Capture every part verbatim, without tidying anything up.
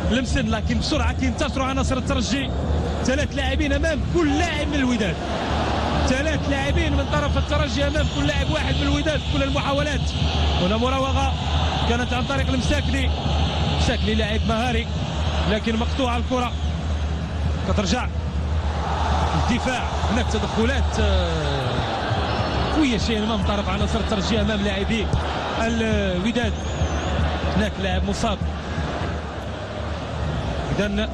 لمسن، لكن بسرعه كينتصروا عناصر الترجي. ثلاث لاعبين امام كل لاعب من الوداد، ثلاث لاعبين من طرف الترجي امام كل لاعب واحد من الوداد في كل المحاولات. هنا مراوغه كانت عن طريق المساكني، مساكني لاعب مهاري لكن مقطوعه الكره. كترجع الدفاع، هناك تدخلات قويه شيئا ما من طرف عناصر الترجي امام لاعبي الوداد. هناك لاعب مصاب. اذا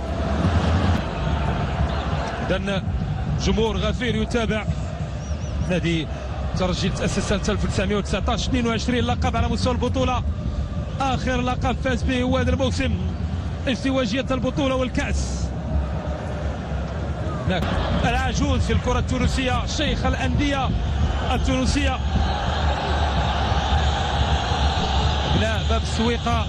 اذا جمهور غفير يتابع. نادي الترجي تأسس سنة ألف وتسعمائة وتسعة عشر، اثنين وعشرين لقب على مستوى البطولة، آخر لقب فاز به هو هذا الموسم، ازدواجية البطولة والكأس. هناك العجوز في الكرة التونسية، شيخ الأندية التونسية، لا باب السويقة،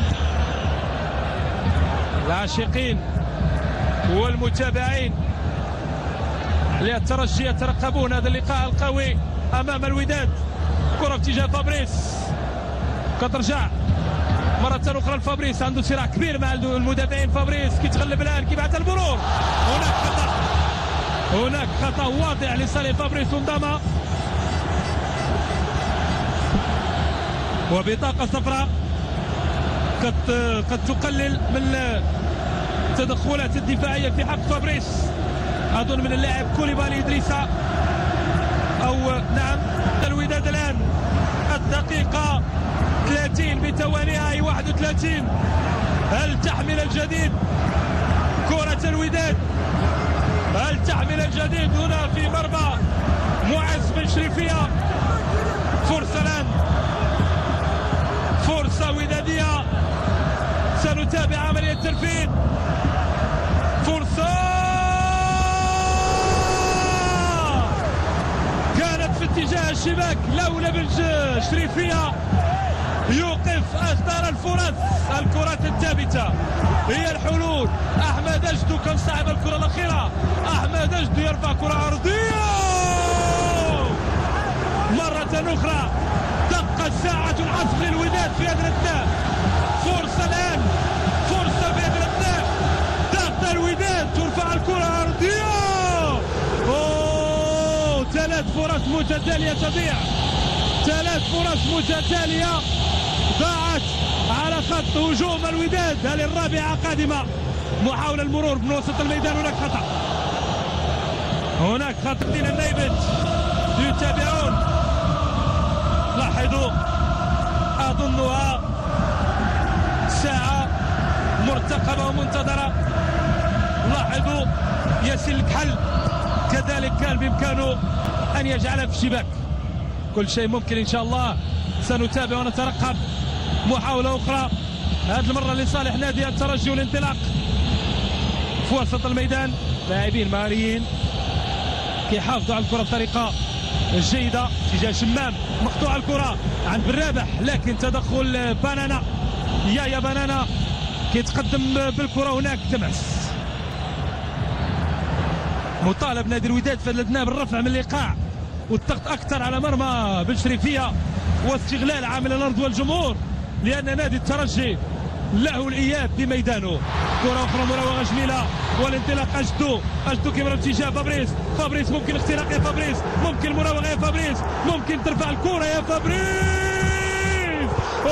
العاشقين والمتابعين للترجي يترقبون هذا اللقاء القوي امام الوداد. كرة في اتجاه فابريس، كترجع مرة أخرى لفابريس، عنده صراع كبير مع المدافعين. فابريس كيتغلب الآن، كيبعث المرور. هناك خطأ، هناك خطأ واضح لصالح فابريس ونداما، وبطاقة صفراء قد قد تقلل من التدخلات الدفاعية في حق فابريس. أظن من اللاعب كوليبالي إدريسا أو نعم. الوداد الآن الدقيقة ثلاثين بتوانيها أي واحد وثلاثين. هل تحمل الجديد كرة الوداد؟ هل تحمل الجديد هنا في مرمى معز بن شريفية؟ فرصة الآن، فرصة ودادية، سنتابع عملية التنفيذ. فرصة كانت في اتجاه الشباك، لولا بن شريفية يوقف أخطر الفرص. الكرات الثابتة هي الحلول. أحمد أجدو كان صاحب الكرة الأخيرة، أحمد أجدو يرفع كرة عرضية مرة أخرى. دقت ساعة العصر للوداد في هذا الأثناء. فرصة الآن، فرصة في هذا الأثناء، ضغط الوداد، ترفع الكرة عرضية. أوه، ثلاث فرص متتالية تضيع، ثلاث فرص متتالية ضاعت على خط هجوم الوداد. هل الرابعة قادمة؟ محاولة المرور من وسط الميدان. هناك خطأ، هناك خطأ. دين النيبت يتابعون، لاحظوا أظنها ساعة مرتقبة ومنتظرة. لاحظوا ياسين الكحل كذلك كان بإمكانه أن يجعلها في الشباك. كل شيء ممكن إن شاء الله. سنتابع ونترقب محاولة أخرى، هذه المرة لصالح نادي الترجي والانطلاق في وسط الميدان. لاعبين مهاريين كيحافظوا على الكرة بطريقة جيدة تجاه شمام. مقطوع الكرة عند بن رابح، لكن تدخل بنانا، يا يا بنانا كيتقدم بالكرة. هناك تمس. مطالب نادي الوداد في الادنى بالرفع من الايقاع والضغط اكثر على مرمى بن شريفية واستغلال عامل الارض والجمهور، لان نادي الترجي له الاياب بميدانه. كرة اخرى، مراوغة جميلة والانطلاق. اجدو اجدو كيمر باتجاه فابريس. فابريس ممكن اختراق يا فابريس، ممكن مراوغة يا فابريس، ممكن ترفع الكرة يا فابريس.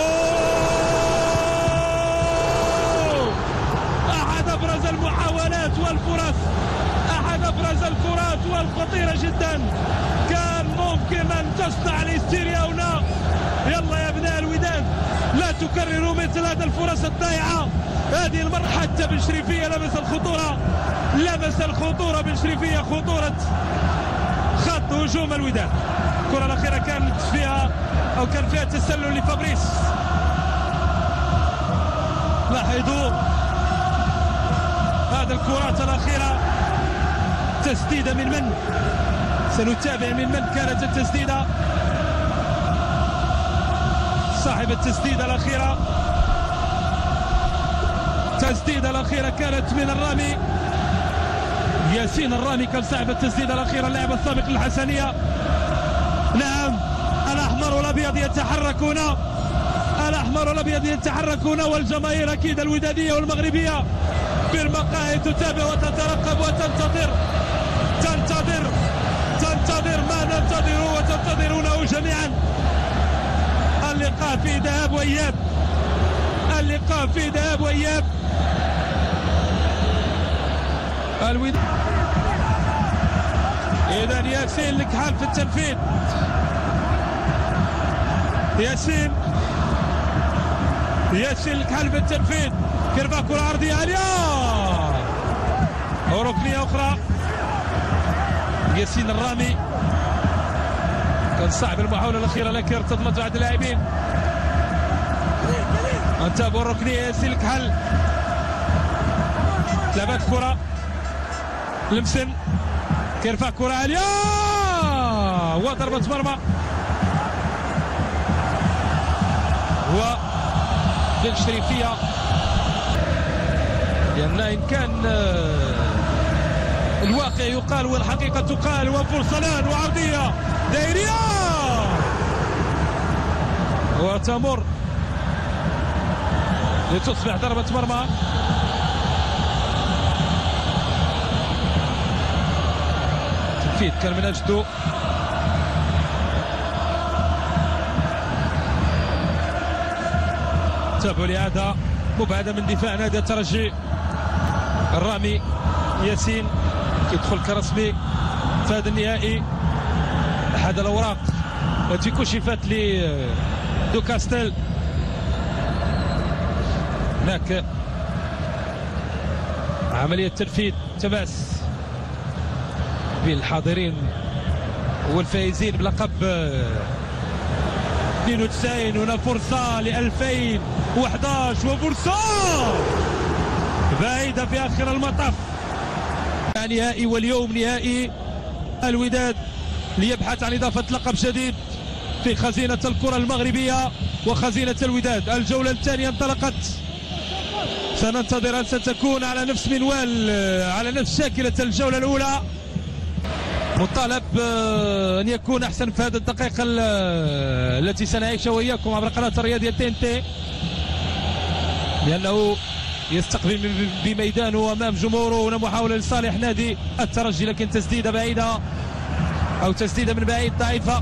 أوه! احد ابرز المحاولات والفرص، احد ابرز الكرات والخطيرة جدا. كان ممكن ان تصنع الهستيريا هنا. يلا يا ابناء الوداد، لا تكرروا مثل هذه الفرص الضائعة. هذه المرة حتى بن شريفية لمس الخطورة، لمس الخطورة بن شريفية، خطورة خط هجوم الوداد. الكرة الأخيرة كانت فيها أو كان فيها تسلل لفابريس. لاحظوا هذه الكرات الأخيرة، تسديدة من من؟ سنتابع من من كانت التسديدة. صاحب التسديدة الأخيرة، التسديدة الأخيرة كانت من الرامي، ياسين الرامي كان صاحب التسديدة الأخيرة، اللاعب السابق للحسنية. نعم، الأحمر والأبيض يتحركون الأحمر والأبيض يتحركون، والجماهير أكيد الودادية والمغربية بالمقاهي تتابع وتترقب وتنتظر تنتظر تنتظر ما ننتظره وتنتظرونه جميعا. اللقاء في ذهاب وإياب، اللقاء في ذهاب وإياب. الوداد إذا ياسين الكحال في التنفيذ، ياسين ياسين الكحال في التنفيذ. كيرفع كرة عرضية عالية وركنية أخرى. ياسين الرامي كان صعب المحاولة الأخيرة لكن ارتطمت بعض اللاعبين. انتبهوا الركنية ياسين الكحل، لعبت كرة لمسن، كيرفع كرة عالية وضربة مرمى. و بن شريفية، لأن إن كان الواقع يقال والحقيقة تقال، وفرصلان وعرضية دائرية وتمر لتصبح ضربة مرمى. تنفيذ كان من أجده. تابعوا لهذا مبعدة من دفاع نادي الترجي. الرامي ياسين كيدخل كرسمي في هذا النهائي. أحد الأوراق التي كشفت لدو كاستيل. هناك عملية تنفيذ تماس بين الحاضرين والفائزين بلقب اثنين وتسعين. هنا فرصة ل ألفين وأحد عشر وفرصة بعيدة في آخر المطاف. نهائي، واليوم نهائي. الوداد ليبحث عن إضافة لقب جديد في خزينة الكرة المغربية وخزينة الوداد. الجولة الثانية انطلقت، سننتظر أن ستكون على نفس منوال، على نفس شاكلة الجولة الأولى. مطالب أن يكون أحسن في هذه الدقائق التي سنعيشها وإياكم عبر قناة الرياضية تي إن تي، لأنه يستقبل بميدانه أمام جمهوره. هنا محاولة لصالح نادي الترجي، لكن تسديدة بعيدة أو تسديدة من بعيد ضعيفة.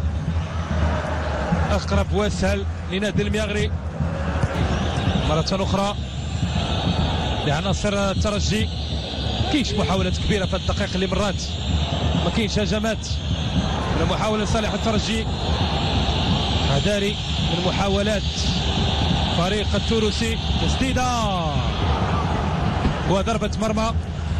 أقرب وأسهل لنادي المياغري. مرة أخرى لعناصر الترجي. كاينش محاولات كبيرة في الدقائق اللي مرات، ما كاينش هجمات. محاولة لصالح الترجي، حذاري من محاولات فريق التونسي. تسديدة وضربة مرمى.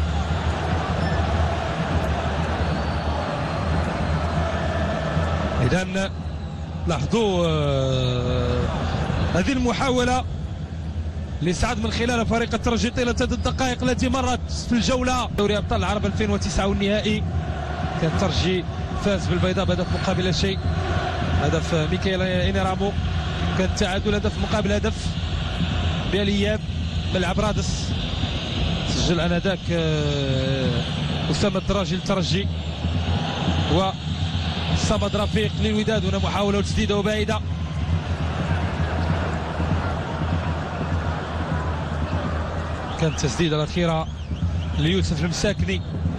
إذن لاحظوا هذه المحاولة اللي سعد من خلال فريق الترجي طيلة هذه الدقائق التي مرت في الجولة دوري أبطال العرب ألفين وتسعة والنهائي. كان الترجي فاز بالبيضاء بهدف مقابل لا شيء، هدف ميكائيل إنيرامو. كان التعادل هدف مقابل هدف بالإياب ملعب رادس. سجل انذاك أسامة الدراجي للترجي وصمد رفيق للوداد. هنا محاولة وتسديدة وبعيدة. كانت التسديدة الأخيرة ليوسف المساكني.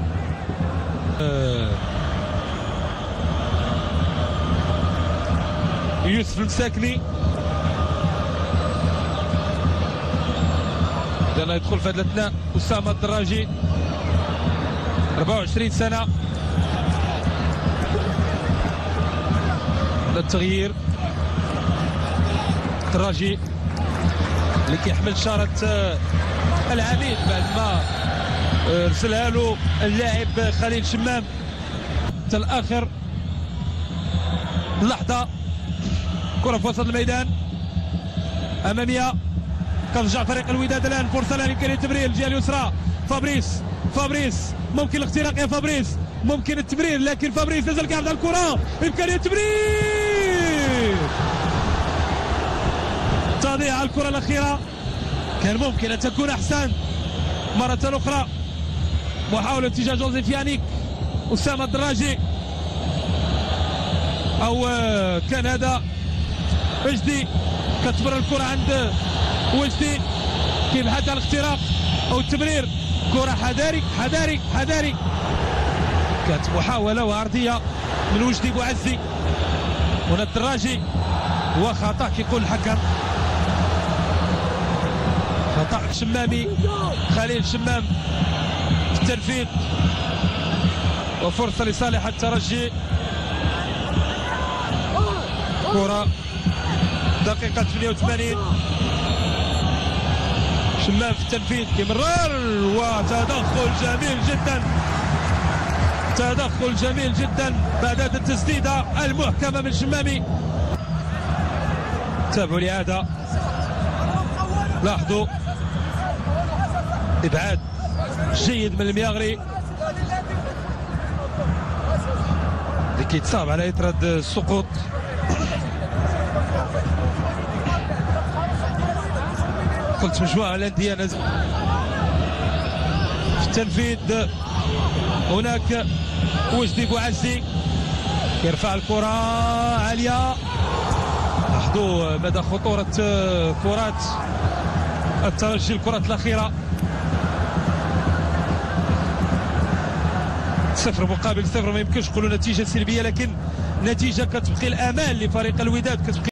يوسف المساكني إذا يدخل في هذا الاثناء أسامة الدراجي، أربعة وعشرين سنة. للتغيير الدراجي اللي كيحمل شارة العميد بعد ما ارسلها له اللاعب خليل شمام. حتى الاخر لحظه كره في وسط الميدان اماميه. كترجع فريق الوداد الان، فرصه الان يمكن التمرير الجهه اليسرى. فابريس فابريس ممكن الاختراق يا فابريس، ممكن التمرير، لكن فابريس نزل قاعد على الكره. امكانيه التمرير، تضيع الكره الاخيره. كان ممكن ان تكون احسن. مره اخرى محاوله اتجاه جوزيف يانيك. أسامة الدراجي او كان هذا اجدي كتمر الكره عند وجدي كيبحث على الاختراق او التمرير. كره حذاري حذاري حذاري. كانت محاوله وعرضيه من وجدي بوعزي. هنا الدراجي وخطا كيقول الحكم. خطا الشمامي خليل الشمام في التنفيذ وفرصه لصالح الترجي. كره دقيقه ثمانية وثمانين. شمام في التنفيذ كيمرر وتدخل جميل جدا. تدخل جميل جدا بعد هذه التسديده المحكمه من شمامي. تابعوا الاعاده. لاحظوا ابعاد جيد من المياغري اللي كيتصاب على اثر هذا السقوط. قلت مجموعه الانديه نزل في التنفيذ. هناك وجدي بوعزي يرفع الكره عاليه. لاحظوا مدى خطوره كرات الترجي الكرات الاخيره. صفر مقابل صفر. ما يمكنش نقولوا نتيجه سلبيه، لكن نتيجه كتبقي الامال لفريق الوداد كتبقي